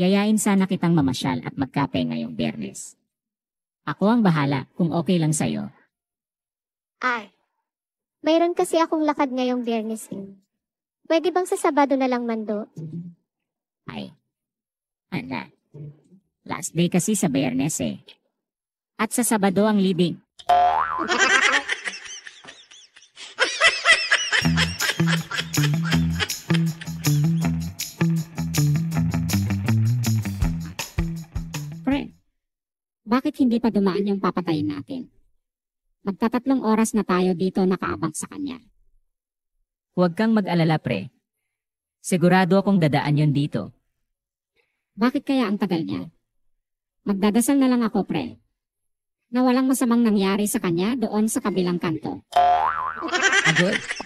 Yayain sana kitang mamasyal at magkape ngayong Biyernes. Ako ang bahala kung okay lang sa'yo. Ay, mayroon kasi akong lakad ngayong Biyernes. Pwede bang sa Sabado na lang, Mando? Ay, last day kasi sa Biyernes eh. At sa Sabado ang libing. Pre, bakit hindi pa dumaan yung papatayin natin? Magtatatlong oras na tayo dito nakaabang sa kanya. Huwag kang mag-alala, pre. Sigurado akong dadaan yon dito. Bakit kaya ang tagal niya? Magdadasal na lang ako, pre, na walang masamang nangyari sa kanya doon sa kabilang kanto. Agoy,